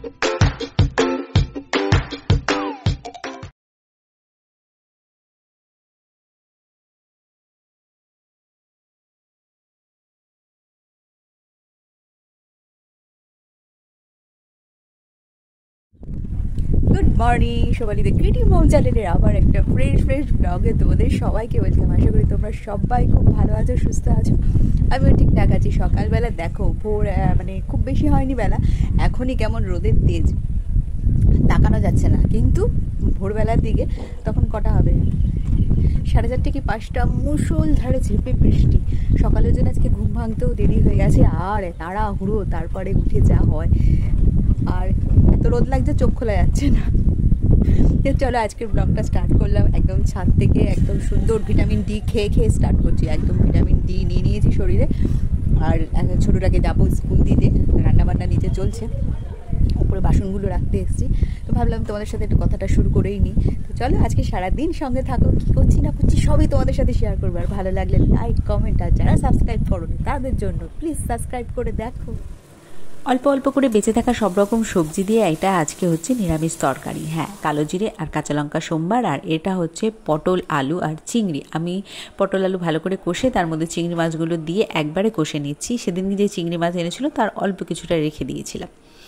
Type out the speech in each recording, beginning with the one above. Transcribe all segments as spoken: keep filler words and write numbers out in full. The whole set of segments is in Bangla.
গুড মর্নিং সবাই, দ্য ক্রিয়েটিভ মম চ্যানেলের আবার একটা ফ্রেশ ফ্রেশ ব্লগে তোমাদের সবাইকে ওয়েলকাম। আশা করি তোমরা সবাই খুব ভালো আছো, সুস্থ আছো। আমিও ঠিকঠাক আছি। সকালবেলা দেখো ভোর মানে খুব বেশি হয়নি বেলা, এখনই কেমন রোদের তেজ, তাকানো যাচ্ছে না। কিন্তু ভোরবেলার দিকে তখন কটা হবে, সাড়ে চারটে কি পাঁচটা, মুষলধারে ঝেপে বৃষ্টি। সকালের জন্য আজকে ঘুম ভাঙতেও দেরি হয়ে গেছে, আর তাড়াহুড়ো তারপরে উঠে যা হয়, আর এত রোদ লাগছে চোখ খোলা যাচ্ছে না। চলো আজকের ব্লগটা স্টার্ট করলাম একদম ছাদ থেকে। একদম সুন্দর ভিটামিন ডি খেয়ে খেয়ে স্টার্ট করছি। একদম ভিটামিন ডি নিয়ে নিয়েছি শরীরে। আর ছোটোটাকে যাবো স্কুল দিতে, রান্নাবান্না নিচে চলছে, উপরে বাসনগুলো রাখতে এসেছি। তো ভাবলাম তোমাদের সাথে একটু কথাটা শুরু করেই নিই। তো চলো আজকে সারাদিন সঙ্গে থাকো, কী করছি না করছি সবই তোমাদের সাথে শেয়ার করবো। আর ভালো লাগলে লাইক কমেন্ট, আর যারা সাবস্ক্রাইব করো তাদের জন্য প্লিজ সাবস্ক্রাইব করে দেখো। অল্প অল্প করে বেঁচে থাকা সব রকম সবজি দিয়ে এটা আজকে হচ্ছে নিরামিষ তরকারি। হ্যাঁ, কালো জিরে আর কাঁচা লঙ্কা সোমবার। আর এটা হচ্ছে পটল, আলু আর চিংড়ি। আমি পটল আলু ভালো করে কষে তার মধ্যে চিংড়ি মাছগুলো দিয়ে একবারে কষে নিচ্ছি। সেদিন যে চিংড়ি মাছ এনেছিল তার অল্প কিছুটা রেখে দিয়েছিলাম।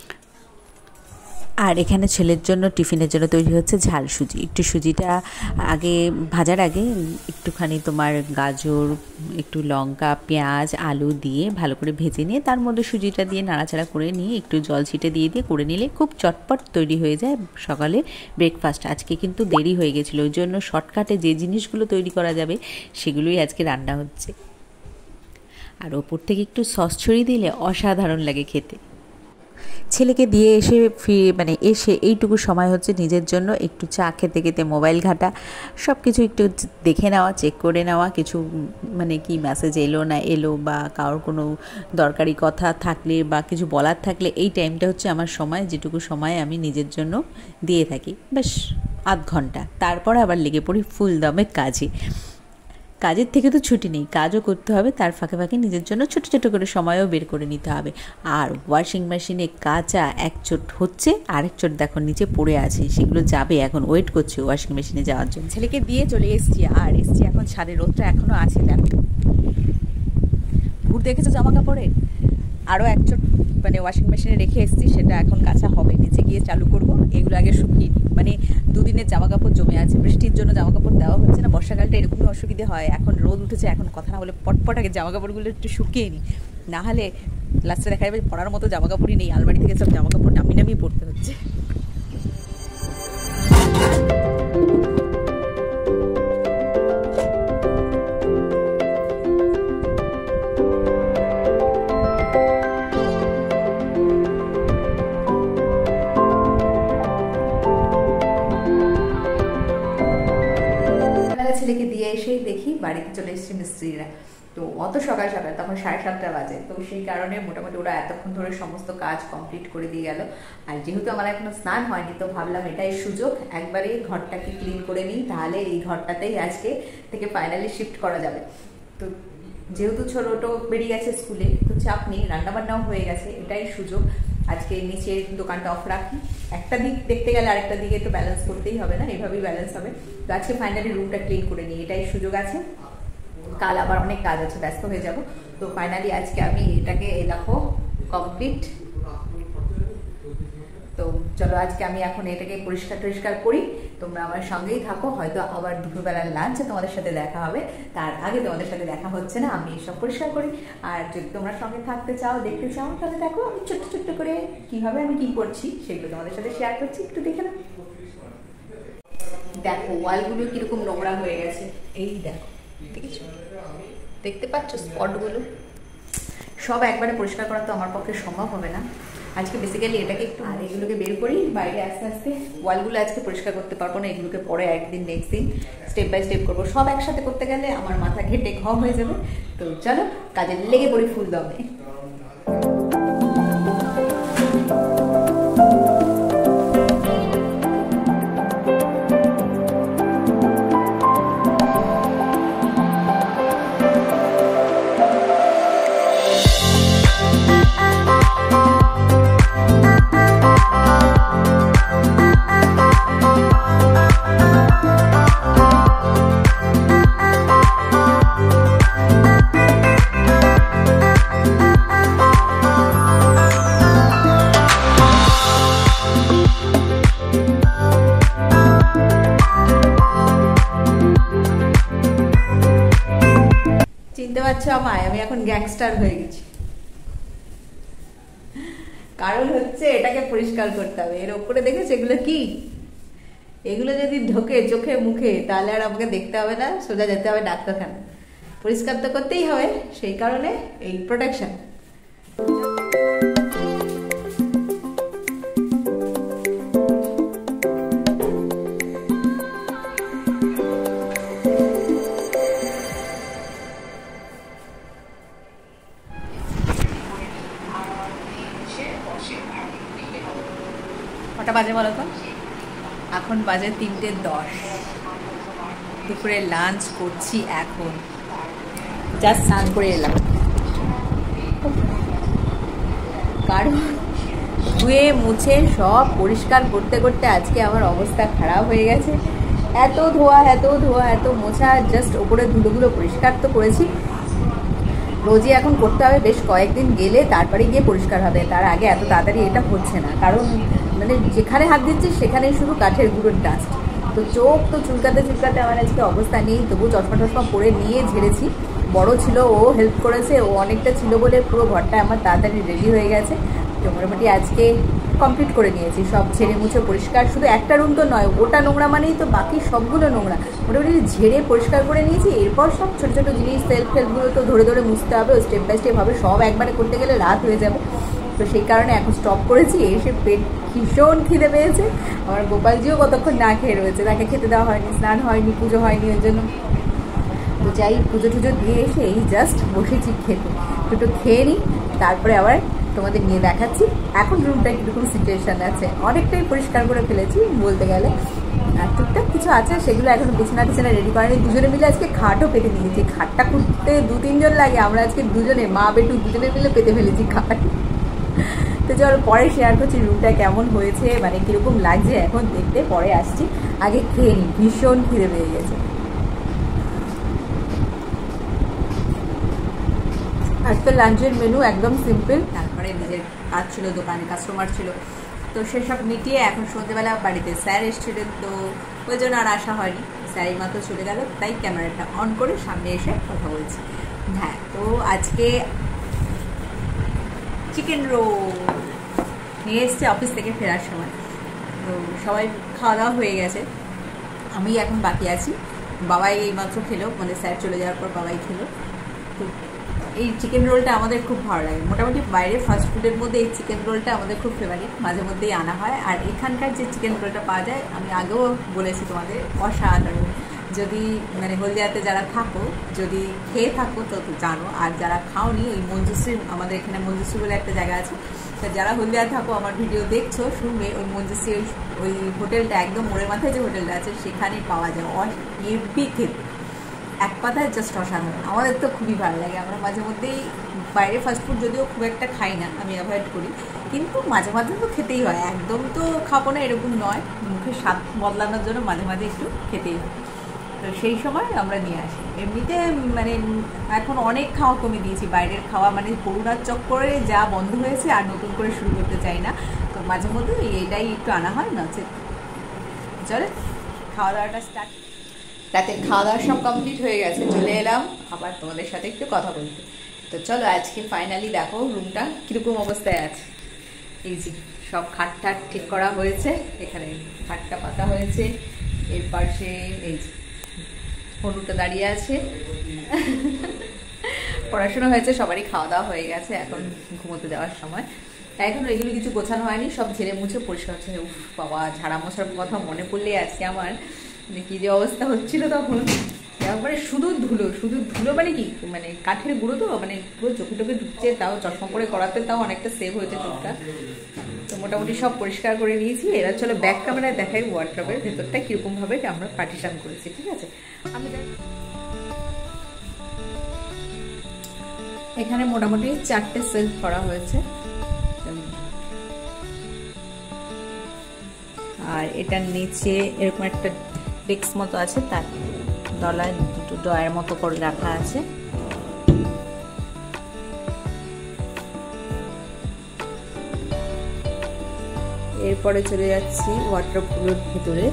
আর এখানে ছেলের জন্য টিফিনের জন্য তৈরি হচ্ছে ঝাল সুজি। একটু সুজিটা আগে ভাজার আগে একটুখানি তোমার গাজর, একটু লঙ্কা, পেঁয়াজ, আলু দিয়ে ভালো করে ভেজে নিয়ে তার মধ্যে সুজিটা দিয়ে নাড়াচাড়া করে নিয়ে একটু জল ছিটে দিয়ে দিয়ে করে নিলে খুব চটপট তৈরি হয়ে যায় সকালে ব্রেকফাস্ট। আজকে কিন্তু দেরি হয়ে গেছিলো, ওই জন্য শর্টকাটে যে জিনিসগুলো তৈরি করা যাবে সেগুলোই আজকে রান্না হচ্ছে। আর ওপর থেকে একটু সস ছড়িয়ে দিলে অসাধারণ লাগে খেতে। ছেলেকে দিয়ে এসে ফিরে মানে এসে এইটুকু সময় হচ্ছে নিজের জন্য একটু চা খেতে খেতে মোবাইল ঘাটা, সব কিছু একটু দেখে নেওয়া, চেক করে নেওয়া, কিছু মানে কি মেসেজ এলো না এলো, বা কারোর কোনো দরকারি কথা থাকলে বা কিছু বলার থাকলে এই টাইমটা হচ্ছে আমার সময়, যেটুকু সময় আমি নিজের জন্য দিয়ে থাকি, বেশ আধ ঘন্টা। তারপর আবার লেগে পড়ি ফুল দমে কাজে। কাজের থেকে তো ছুটি নেই, কাজও করতে হবে, তার ফাঁকে ফাঁকে নিজের জন্য ছোটো ছোটো করে সময়ও বের করে নিতে হবে। আর ওয়াশিং মেশিনে কাচা এক চোট হচ্ছে, আরেক চোট দেখো নিচে পড়ে আছে, সেগুলো যাবে, এখন ওয়েট করছে ওয়াশিং মেশিনে যাওয়ার জন্য। ছেলেকে দিয়ে চলে এসেছি, আর এসেছি এখন ছাদে। রোদটা এখনও আছে, দেখো ভোর দেখেছো জামা কাপড়ে, আরও এক চোট মানে ওয়াশিং মেশিনে রেখে এসেছি, সেটা এখন কাঁচা হবে, নিচে গিয়ে চালু করব। এগুলো আগে শুকিয়ে নিই, মানে দুদিনের জামা কাপড় জমে আছে, বৃষ্টির জন্য জামা কাপড় দেওয়া হচ্ছে না। বর্ষাকালটা এরকমই অসুবিধে হয়। এখন রোদ উঠেছে, এখন কথা না বলে পটপট আগে জামা কাপড়গুলো একটু শুকিয়ে নিই, নাহলে লাস্টে দেখা যাবে পরার মতো জামা কাপড়ই নেই, আলমারি থেকে সব জামা কাপড় নামিয়ে নামিয়ে পড়তে হচ্ছে। ছেলেকে দিয়ে এসেই দেখি বাড়িতে চলে এসেছে মিস্ত্রিরা। তো অত সকাল সকাল, তখন সাড়ে সাতটা বাজে। তো সেই কারণে মোটামুটি ওরা এতক্ষণ ধরে সমস্ত কাজ কমপ্লিট করে দিয়ে গেল। আর যেহেতু আমার এখনো স্নান হয়নি, তো ভাবলাম এটাই সুযোগ, একবারে ঘরটাকে ক্লিন করে নিই, তাহলে এই ঘরটাতেই আজকে থেকে ফাইনালি শিফট করা যাবে। তো যেহেতু ছোটো বেরিয়ে গেছে স্কুলে, তো চাপ নেই, রান্নাবান্নাও হয়ে গেছে, এটাই সুযোগ। আজকে নিচে দোকানটা অফ রাখি, একটা দিক দেখতে গেলে আরেকটা দিকে তো ব্যালেন্স করতেই হবে না, এইভাবেই ব্যালেন্স হবে। তো আজকে ফাইনালি রুমটা ক্লিন করে নিই, এটাই সুযোগ আছে। কাল আবার অনেক কাজ আছে, ব্যস্ত হয়ে যাব। তো ফাইনালি আজকে আমি এটাকে দেখো কমপ্লিট। তো চলো আজকে আমি এখন এটাকে পরিষ্কার টরিষ্কার করি, তোমরা আমার সঙ্গেই থাকো। হয়তো আবার দুপুরবেলার লাঞ্চে তোমাদের সাথে দেখা হবে, তার আগে তোমাদের সাথে দেখা হচ্ছে না, আমি এসব পরিষ্কার করি। আর যদি তোমরা সঙ্গে থাকতে চাও, দেখতে চাও, তাহলে দেখো আমি ছোট্ট ছোট্ট করে কীভাবে আমি কী করছি সেগুলো তোমাদের সাথে শেয়ার করছি, একটু দেখে নাও। দেখো ওয়ালগুলো কীরকম নোংরা হয়ে গেছে, এই দেখো, দেখেছো, দেখতে পাচ্ছ স্পটগুলো? সব একবারে পরিষ্কার করা তো আমার পক্ষে সম্ভব হবে না। আজকে বেসিক্যালি এটাকে একটু, আর এগুলোকে বের করি বাইরে আস্তে আস্তে। ওয়ালগুলো আজকে পরিষ্কার করতে পারবো না, এগুলোকে পরে একদিন নেক্সট দিন স্টেপ বাই স্টেপ করবো। সব একসাথে করতে গেলে আমার মাথা ঘেটে ঘ হয়ে যাবে। তো চলো কাজে লেগে পড়ি ফুল দমে। এখন গ্যাংস্টার হয়ে গেছি। কারণ হচ্ছে এটাকে পরিষ্কার করতে হবে। এর ওপরে দেখেছো এগুলো কি, এগুলো যদি ঢোকে চোখে মুখে তাহলে আর আমাকে দেখতে হবে না, সোজা যেতে হবে ডাক্তারখানা। পরিষ্কার তো করতেই হবে, সেই কারণে এই প্রোটেকশন। কটা বাজে বলো তো? এখন বাজে তিনটে দশ। দুপুরে লাঞ্চ করছি এখন, জাস্ট স্নান করে এলাম। কারণ ধুয়ে মুছে সব পরিষ্কার করতে করতে আজকে আমার অবস্থা খারাপ হয়ে গেছে। এত ধোয়া এত ধোয়া এত মোছা, জাস্ট ওপরে ধুলোগুলো পরিষ্কার তো করেছি, রোজই এখন করতে হবে। বেশ কয়েকদিন গেলে তারপরে গিয়ে পরিষ্কার হবে, তার আগে এত তাড়াতাড়ি এটা হচ্ছে না। কারণ মানে যেখানে হাত দিচ্ছি সেখানেই শুধু কাঠের গুঁড়োর ডাস্ট। তো চোখ তো চুলকাতে চুলকাতে আমার আজকে অবস্থা নেই, তবু চশমা টশমা পরে নিয়ে ঝেড়েছি। বড় ছিল, ও হেল্প করেছে, ও অনেকটা ছিল বলে পুরো ঘরটা আমার তাড়াতাড়ি রেডি হয়ে গেছে। তো মোটামুটি আজকে কমপ্লিট করে নিয়েছি, সব ঝেড়ে মুছে পরিষ্কার। শুধু একটা রুম তো নয়, ওটা নোংরা মানেই তো বাকি সবগুলো নোংরা, মোটামুটি ঝেড়ে পরিষ্কার করে নিয়েছি। এরপর সব ছোটো ছোটো জিনিস সেলফ ফেলফগুলো তো ধরে ধরে মুছতে হবে, স্টেপ বাই স্টেপ হবে, সব একবারে করতে গেলে রাত হয়ে যাবে। তো সেই কারণে এখন স্টপ করেছি। এসে পেট ভীষণ খিদে পেয়েছে। আমার গোপালজিও কতক্ষণ না খেয়ে রয়েছে, তাকে খেতে দেওয়া হয়নি, স্নান হয়নি, পুজো হয়নি, ওই জন্য। তো যাই পুজো টুজো দিয়ে এসে এই জাস্ট বসেছি খেতে, দুটো খেয়ে নিই, তারপরে আবার তোমাদের নিয়ে দেখাচ্ছি এখন রুমটা কীরকম সিচুয়েশান আছে। অনেকটাই পরিষ্কার করে ফেলেছি বলতে গেলে, আর টুকটাক কিছু আছে সেগুলো এখন বিছানা টিছানা রেডি করেনি। দুজনে মিলে আজকে খাটও পেতে নিয়েছি। খাটটা খুঁজতে দু তিনজন লাগে, আমরা আজকে দুজনে মা বেটু দুজনে মিলে পেতে ফেলেছি খাট। তো চলো পরে শেয়ার করছি রুমটা কেমন হয়েছে, মানে কীরকম লাগছে এখন দেখতে, পরে আসছি। আগে খেয়ে নিই, ভীষণ খিদে পেয়ে গেছে। আজকে লাঞ্চের মেনু একদম সিম্পল। তারপরে নিজের কাজ ছিল, দোকানে কাস্টমার ছিল, তো সেসব মিটিয়ে এখন সন্ধ্যেবেলা বাড়িতে স্যার এসেছিলেন, তো ওই জন্য আর আসা হয়নি। স্যার এই মাত্র চলে গেল, তাই ক্যামেরাটা অন করে সামনে এসে কথা বলছি। হ্যাঁ, তো আজকে চিকেন রোল নিয়ে এসছে অফিস থেকে ফেরার সময়। তো সবাই খাওয়া দাওয়া হয়ে গেছে, আমি এখন বাকি আছি। বাবাই এইমাত্র খেলো, মানে স্যার চলে যাওয়ার পর বাবাই খেলো। তো এই চিকেন রোলটা আমাদের খুব ভালো লাগে। মোটামুটি বাইরে ফাস্ট ফুডের মধ্যে এই চিকেন রোলটা আমাদের খুব ফেভারিট, মাঝে মধ্যেই আনা হয়। আর এখানকার যে চিকেন রোলটা পাওয়া যায়, আমি আগেও বলেছি তোমাদের, অসাধারণ। যদি মানে হলদিয়াতে যারা থাকো, যদি খেয়ে থাকো তো জানো, আর যারা খাওনি, ওই মঞ্জুশ্রী, আমাদের এখানে মঞ্জুশ্রী বলে একটা জায়গা আছে, তো যারা হলদিয়া থাকো আমার ভিডিও দেখছো শুনবে, ওই মঞ্জুশ্রী ওই হোটেলটা একদম মোড়ের মাথায় যে হোটেলটা আছে সেখানেই পাওয়া যায়। হেভি খেতে, এক কথায় জাস্ট অসাধারণ। আমাদের তো খুবই ভালো লাগে। আমরা মাঝে মধ্যেই বাইরে ফাস্টফুড যদিও খুব একটা খাই না, আমি অ্যাভয়েড করি, কিন্তু মাঝে মাঝে তো খেতেই হয়। একদম তো খাবো না এরকম নয়, মুখের স্বাদ বদলানোর জন্য মাঝে মাঝে একটু খেতেই হয়। তো সেই সময় আমরা নিয়ে আসি। এমনিতে মানে এখন অনেক খাওয়া কমে দিয়েছি, বাইরের খাওয়া মানে করোনার চক্করে যা বন্ধ হয়েছে, আর নতুন করে শুরু করতে চাই না। তো মাঝে মধ্যে এটাই একটু আনা হয়, নচে চলে খাওয়া দাওয়াটা স্টার্ট। রাতের খাওয়া দাওয়া সব কমপ্লিট হয়ে গেছে, চলে এলাম আবার তোমাদের সাথে একটু কথা বলতে। তো চলো আজকে ফাইনালি দেখো রুমটা কীরকম অবস্থায় আছে। এই যে সব খাট ঠাট ঠিক করা হয়েছে, এখানে খাটটা পাতা হয়েছে, এর পাশে এই যে হনুটা দাঁড়িয়ে আছে। পড়াশোনা হয়েছে, সবারই খাওয়া দাওয়া হয়ে গেছে, এখন ঘুমোতে যাওয়ার সময়। এখন এগুলো কিছু গোছানো হয়নি, সব ঝেড়ে মুছে পরিষ্কার হচ্ছে। উফ বাবা, ঝাড়া মশার কথা মনে পড়লে আজকে আমার মানে কী যে অবস্থা হচ্ছিল তখন। একবারে শুধু ধুলো, শুধু ধুলো মানে কি, মানে কাঠের গুঁড়ো তো, মানে পুরো চোখে টোকে ঢুকছে। তাও চশমা পরে করাতে তাও অনেকটা সেভ হয়েছে চোখটা। তো মোটামুটি সব পরিষ্কার করে নিয়েছি। এরা চলো ব্যাক ক্যামেরায় দেখাই ওয়ার্ড্রবের ভেতরটা কীরকমভাবে আমরা পার্টিশন করেছি, ঠিক আছে? আমি এখানে মোটামুটি চারটে সেলফ করা হয়েছে, আর এটার নিচে এরকম একটা ডেস্ক মতো আছে, তার তলায় দুটো ড্রয়ার মতো করে রাখা আছে। এরপরে চলে যাচ্ছি ওয়ার্ড্রোবের ভিতরে।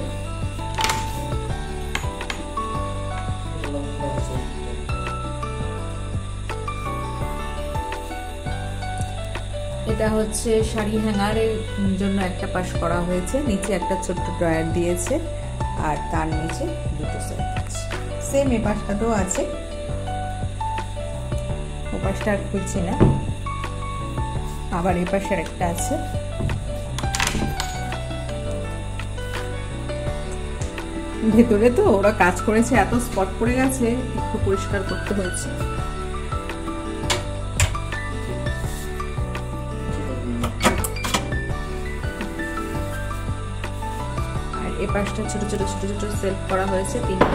হচ্ছে শাড়ি হ্যাঙ্গারের জন্য একটা পাশ করা হয়েছে, নিচে একটা ছোট্ট ড্রয়ার দিয়েছে আর তার নিচে দুটো সেট আছে। সেম এ পাশটাতেও আছে, ও পাশটা আর খুলছি না। আবার এ পাশে একটা আছে। ভেতরে তো ওরা কাজ করেছে, এত স্পট পড়ে গেছে, একটু পরিষ্কার করতে হয়েছে। আর এ পাশটা ছোট ছোট ছোট ছোট সেলফ করা হয়েছে তিনটে।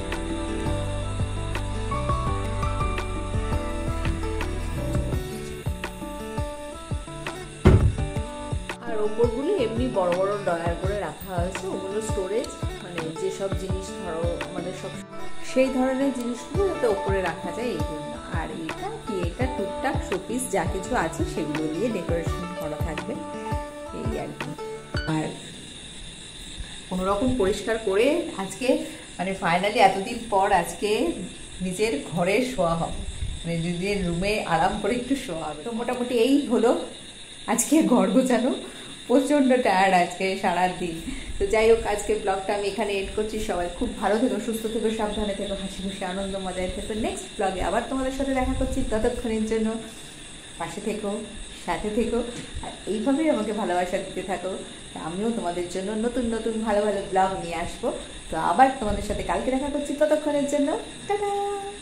আর ওপরগুলো এমনি বড় বড় ড্রয়ার করে রাখা হয়েছে, ওগুলো স্টোরেজ, মানে যেসব জিনিস ধরো আমাদের সব সেই ধরনের জিনিসগুলো যাতে ওপরে রাখা যায় এই জন্য। আর এটা কি, এটা টুকটাক শোপিস যা কিছু আছে সেগুলো দিয়ে ডেকোরেশন করা থাকবে এই আর কি। আর কোনো রকম পরিষ্কার করে আজকে মানে ফাইনালি এতদিন পর আজকে নিজের ঘরে শোয়া হবে, মানে নিজের রুমে আরাম করে একটু শোয়া হবে। তো মোটামুটি এই হলো আজকে ঘর গোছানো। প্রচণ্ড টায়ার্ড আজকে সারাদিন। তো যাই হোক, আজকে ব্লগটা আমি এখানে এড করছি। সবাই খুব ভালো থেকো, সুস্থ থেকো, সাবধানে থেকো, হাসি খুশি আনন্দ মজায় থেকো। নেক্সট ব্লগে আবার তোমাদের সাথে দেখা করছি, ততক্ষণের জন্য পাশে থেকো, সাথে থেকো, আর এইভাবেই আমাকে ভালোবাসা দিতে থাকো। আমিও তোমাদের জন্য নতুন নতুন ভালো ভালো ব্লগ নিয়ে আসবো। তো আবার তোমাদের সাথে কালকে দেখা করছি, ততক্ষণের জন্য টাটা।